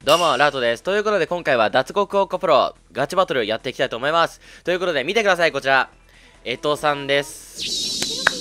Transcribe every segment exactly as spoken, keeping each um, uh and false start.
どうも、ラートです。ということで、今回は脱獄王国プロガチバトルやっていきたいと思います。ということで、見てください、こちら。えとさんです。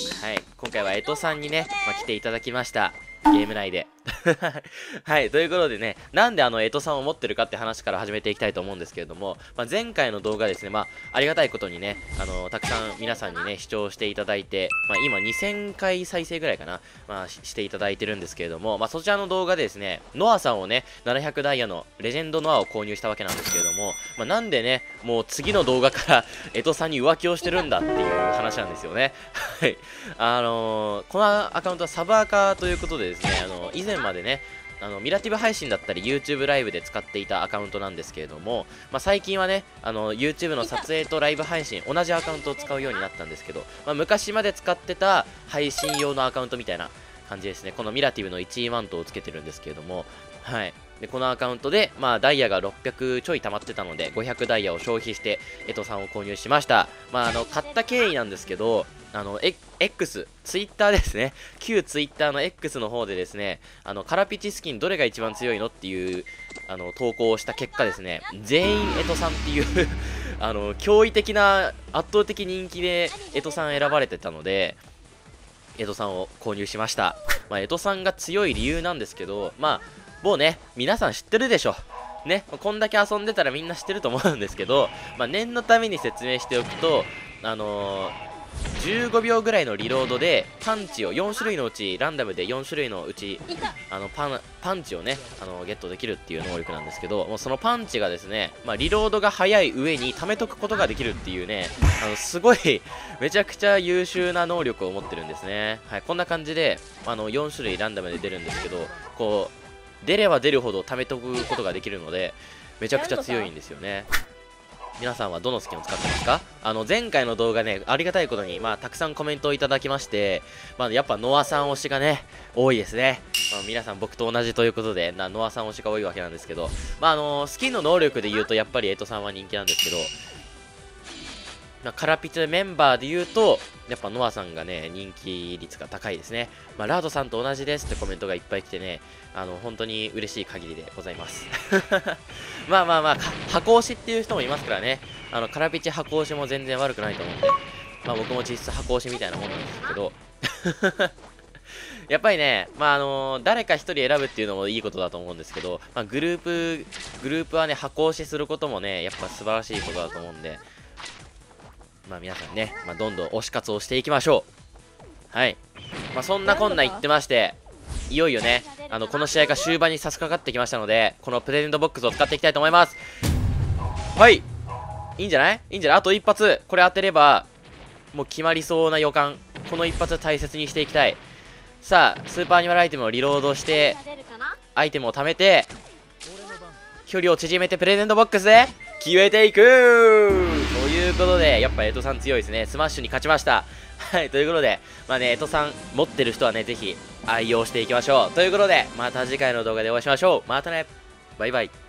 はい、今回はえとさんにね、まあ、来ていただきました。ゲーム内で。はい、ということでね、なんであの、えとさんを持ってるかって話から始めていきたいと思うんですけれども、まあ、前回の動画ですね、まあ、ありがたいことにね、あのー、たくさん皆さんにね、視聴していただいて、まあ、今にせんかい再生ぐらいかな、まあし、していただいてるんですけれども、まあ、そちらの動画でですね、ノアさんをね、ななひゃくダイヤのレジェンドノアを購入したわけなんですけれども、まあ、なんでね、もう次の動画からえとさんに浮気をしてるんだっていう話なんですよね。はい。あのー、このアカウントはサブアカということでですね、あのー、以前までね、あのミラティブ配信だったり YouTube ライブで使っていたアカウントなんですけれども、まあ、最近はねあの YouTube の撮影とライブ配信同じアカウントを使うようになったんですけど、まあ、昔まで使ってた配信用のアカウントみたいな感じですね。このミラティブのいちマントをつけてるんですけれども、はい。でこのアカウントで、まあ、ダイヤがろっぴゃくちょい溜まってたのでごひゃくダイヤを消費してえとさんを購入しました。まあ、あの買った経緯なんですけど、あの X、ツイッターですね、旧ツイッターの X の方でですね、あのカラピチスキンどれが一番強いのっていうあの投稿をした結果ですね、全員えとさんっていうあの驚異的な圧倒的人気でえとさん選ばれてたので、えとさんを購入しました。まあ、えとさんが強い理由なんですけど、まあもうね、皆さん知ってるでしょ。ね、こんだけ遊んでたらみんな知ってると思うんですけど、まあ、念のために説明しておくと、あのー、じゅうごびょうぐらいのリロードでパンチをよんしゅるいのうちランダムでよんしゅるいのうちあのパンパンチをねあのゲットできるっていう能力なんですけど、もうそのパンチがですね、まあ、リロードが早い上に貯めとくことができるっていうね、あのすごいめちゃくちゃ優秀な能力を持ってるんですね。はい、こんな感じであのよんしゅるいランダムで出るんですけど、こう出れば出るほど貯めとくことができるのでめちゃくちゃ強いんですよね。皆さんはどのスキンを使ってますか？あの前回の動画ね、ありがたいことに、まあ、たくさんコメントをいただきまして、まあ、やっぱノアさん推しがね多いですね。まあ、皆さん僕と同じということでなノアさん推しが多いわけなんですけど、まああのー、スキンの能力で言うとやっぱりえとさんは人気なんですけど、まあ、カラピチメンバーで言うとやっぱノアさんがね人気率が高いですね。まあ、ラードさんと同じですってコメントがいっぱい来てね、あの本当に嬉しい限りでございますまあまあまあ箱推しっていう人もいますからね、あのカラピチ箱推しも全然悪くないと思うんで、まあ僕も実質箱推しみたいなもんなんですけどやっぱりね、まああのー、誰か一人選ぶっていうのもいいことだと思うんですけど、まあ、グループグループはね箱推しすることもねやっぱ素晴らしいことだと思うんで、まあ皆さんね、まあ、どんどん推し活をしていきましょう。はい。まあそんなこんな言ってまして、いよいよね、あの、この試合が終盤に差し掛かってきましたので、このプレゼントボックスを使っていきたいと思います。はい。いいんじゃないいいんじゃないあと一発、これ当てれば、もう決まりそうな予感。この一発大切にしていきたい。さあ、スーパーアニマルアイテムをリロードして、アイテムを貯めて、距離を縮めてプレゼントボックスで、決めていくということで、やっぱえとさん強いですね。スマッシュに勝ちました。はい、ということで、まあね、えとさん持ってる人はね、ぜひ愛用していきましょう。ということで、また次回の動画でお会いしましょう。またね、バイバイ。